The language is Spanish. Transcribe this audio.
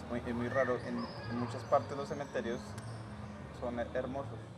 es muy raro. En muchas partes los cementerios son hermosos.